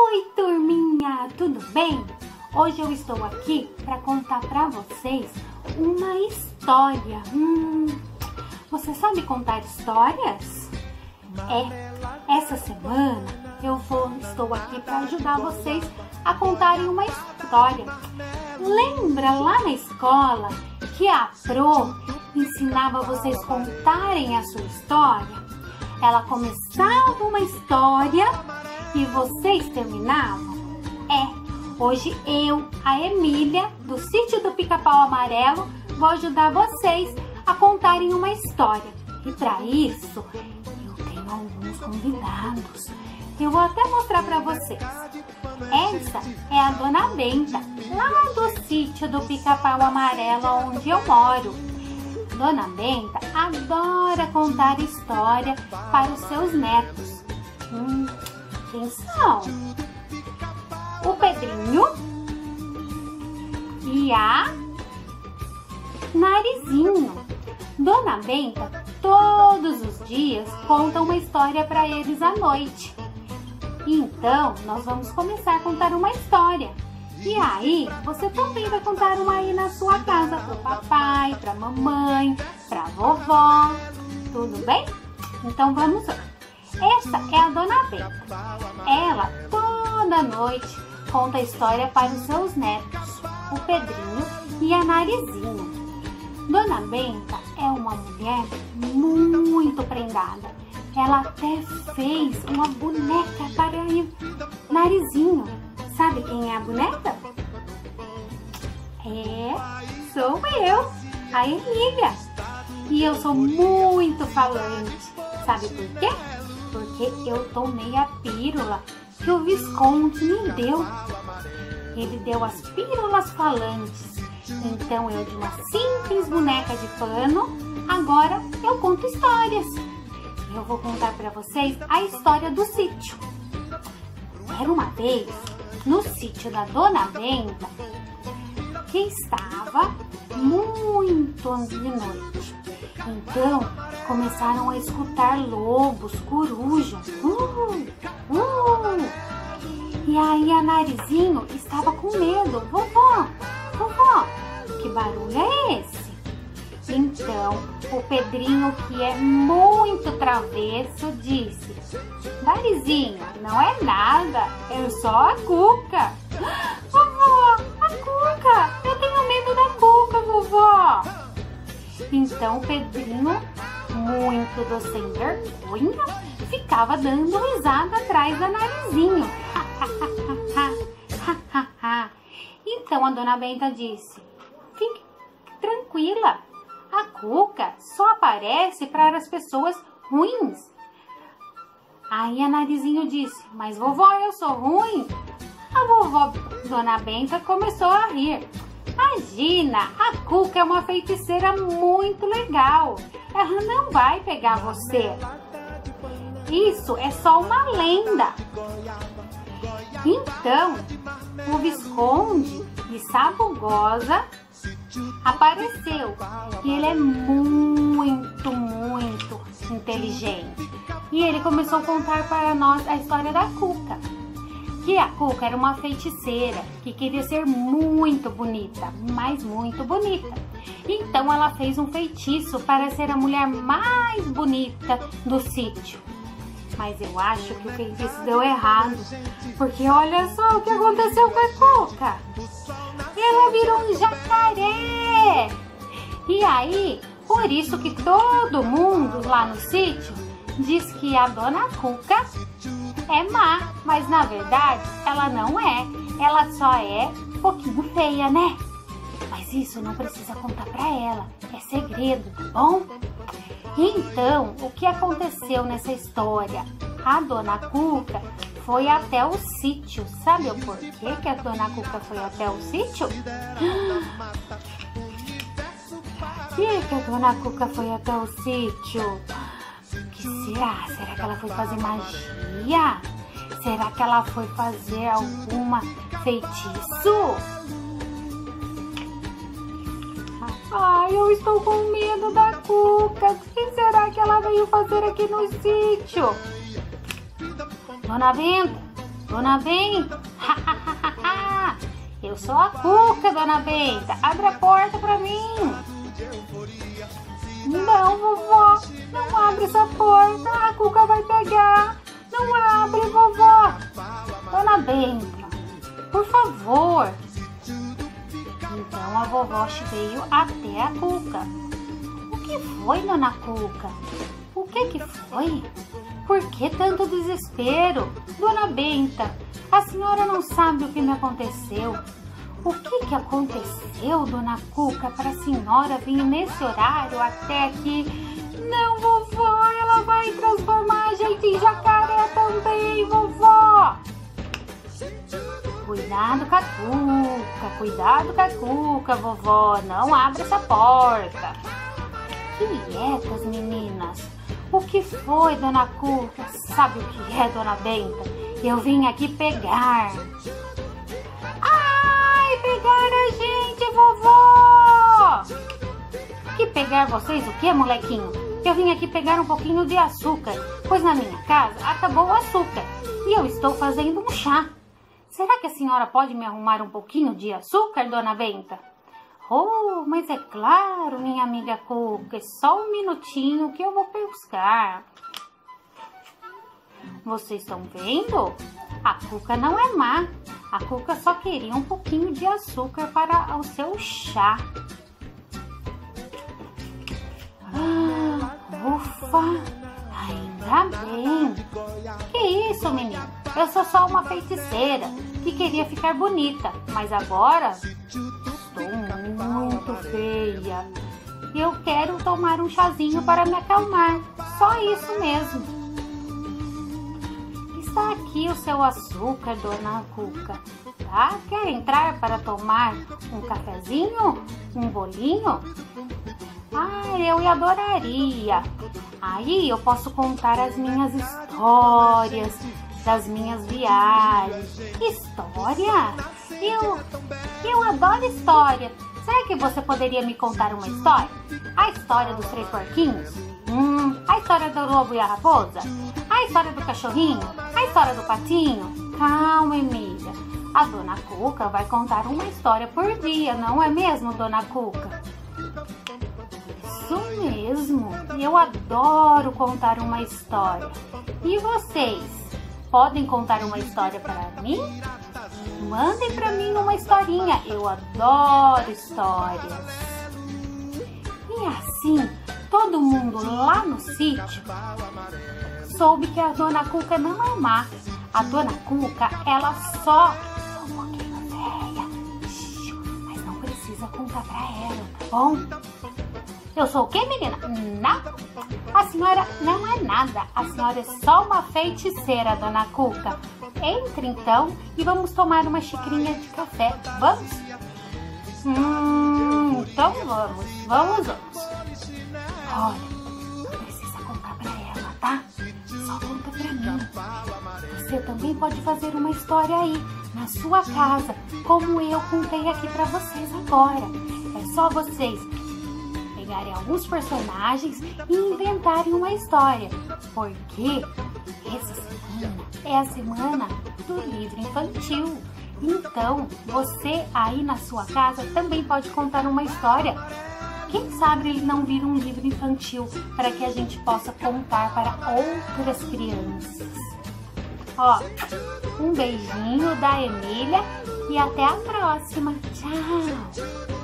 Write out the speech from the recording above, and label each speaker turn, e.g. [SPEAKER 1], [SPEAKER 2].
[SPEAKER 1] Oi, turminha, tudo bem? Hoje eu estou aqui para contar para vocês uma história. Você sabe contar histórias? Essa semana estou aqui para ajudar vocês a contarem uma história. Lembra lá na escola que a Pro ensinava vocês a contarem a sua história? Ela começava uma história e vocês terminavam? Hoje eu, a Emília, do Sítio do Pica-Pau Amarelo, vou ajudar vocês a contarem uma história. E para isso, eu tenho alguns convidados. Eu vou até mostrar para vocês. Essa é a Dona Benta, lá do Sítio do Pica-Pau Amarelo, onde eu moro. Dona Benta adora contar história para os seus netos. Quem são? O Pedrinho e a Narizinho. Dona Benta todos os dias conta uma história para eles à noite. Então, nós vamos começar a contar uma história. E aí, você também vai contar uma aí na sua casa, para o papai, para a mamãe, para a vovó. Tudo bem? Então, vamos lá. Essa é a Dona Benta. Ela, toda noite, conta a história para os seus netos, o Pedrinho e a Narizinho. Dona Benta é uma mulher muito prendada. Ela até fez uma boneca para o Narizinho. Sabe quem é a boneca? Sou eu, a Emília. E eu sou muito falante. Sabe por quê? Porque eu tomei a pílula que o Visconde me deu. Ele deu as pílulas falantes. Então eu, de uma simples boneca de pano, agora eu conto histórias. Eu vou contar para vocês a história do sítio. Era uma vez, no sítio da Dona Benta, que estava muito de noite. Então começaram a escutar lobos, corujas. E aí a Narizinho estava com medo. Vovó, que barulho é esse? Então o Pedrinho, que é muito travesso, disse: Narizinho, não é nada, é só a Cuca. Vovó, a Cuca, eu tenho medo da Cuca, vovó. Então o Pedrinho, muito sem vergonha, ficava dando risada atrás da Narizinho. Então a Dona Benta disse: fique tranquila, a Cuca só aparece para as pessoas ruins. Aí a Narizinho disse: mas vovó, eu sou ruim? A vovó Dona Benta começou a rir. Imagina, a Cuca é uma feiticeira muito legal. Ela não vai pegar você. Isso é só uma lenda. Então, o Visconde de Sabugosa apareceu. E ele é muito inteligente. E ele começou a contar para nós a história da Cuca. Que a Cuca era uma feiticeira que queria ser muito bonita, mas muito bonita. Então ela fez um feitiço para ser a mulher mais bonita do sítio. Mas eu acho que o feitiço deu errado, porque olha só o que aconteceu com a Cuca. Ela virou um jacaré. E aí, por isso que todo mundo lá no sítio diz que a Dona Cuca é má, mas na verdade ela não é. Ela só é um pouquinho feia, né? Mas isso não precisa contar pra ela, é segredo, tá bom? Então, o que aconteceu nessa história? A Dona Cuca foi até o sítio. Sabe o porquê que a Dona Cuca foi até o sítio? Por que a Dona Cuca foi até o sítio? O que será? Será que ela foi fazer magia? Será que ela foi fazer alguma feitiço? Ai, eu estou com medo da Cuca. O que será que ela veio fazer aqui no sítio? Dona Benta, Dona Benta, eu sou a Cuca, Dona Benta, abre a porta pra mim. Não, vovó, não abre essa porta, a Cuca vai pegar. Não abre, vovó. Dona Benta, por favor. Então a vovó veio até a Cuca. O que foi, Dona Cuca? O que foi? Por que tanto desespero? Dona Benta, a senhora não sabe o que me aconteceu. O que aconteceu, Dona Cuca, para a senhora vir nesse horário até aqui? Não, vovó, ela vai transformar a gente em jacaré também, vovó. Cuidado com a Cuca, vovó, não abre essa porta. Quietas, meninas. O que foi, Dona Cuca? Sabe o que é, Dona Benta? Eu vim aqui pegar. Ai, pegar a gente, vovó! Que pegar vocês o que, molequinho? Eu vim aqui pegar um pouquinho de açúcar, pois na minha casa acabou o açúcar e eu estou fazendo um chá. Será que a senhora pode me arrumar um pouquinho de açúcar, Dona Benta? Oh, mas é claro, minha amiga Cuca, é só um minutinho que eu vou buscar. Vocês estão vendo? A Cuca não é má. A Cuca só queria um pouquinho de açúcar para o seu chá. Ufa, ainda bem. Que isso, menino? Eu sou só uma feiticeira que queria ficar bonita, mas agora estou muito feia. Eu quero tomar um chazinho para me acalmar. Só isso mesmo. Está aqui o seu açúcar, Dona Cuca. Tá? Quer entrar para tomar um cafezinho? Um bolinho? Ah, eu adoraria. Aí eu posso contar as minhas histórias das minhas viagens. História? Eu adoro história. Será que você poderia me contar uma história? A história dos 3 porquinhos? A história do lobo e a raposa? A história do cachorrinho? A história do patinho? Calma, Emília. A Dona Cuca vai contar uma história por dia, não é mesmo, Dona Cuca? Isso mesmo. Eu adoro contar uma história. E vocês? Podem contar uma história para mim? Mandem para mim uma historinha. Eu adoro histórias. E assim, todo mundo lá no sítio soube que a Dona Cuca não é má. A Dona Cuca, ela só um pouquinho velha. Mas não precisa contar para ela, tá bom? Eu sou o quê, menina? Não. A senhora não é nada. A senhora é só uma feiticeira, Dona Cuca. Entre então e vamos tomar uma xicrinha de café. Vamos? Então vamos. Olha, não precisa contar pra ela, tá? Só conta pra mim. Você também pode fazer uma história aí, na sua casa, como eu contei aqui pra vocês agora. É só vocês pegarem alguns personagens e inventarem uma história, porque essa semana é a semana do livro infantil. Então, você aí na sua casa também pode contar uma história. Quem sabe ele não vira um livro infantil para que a gente possa contar para outras crianças. Ó, um beijinho da Emília e até a próxima. Tchau!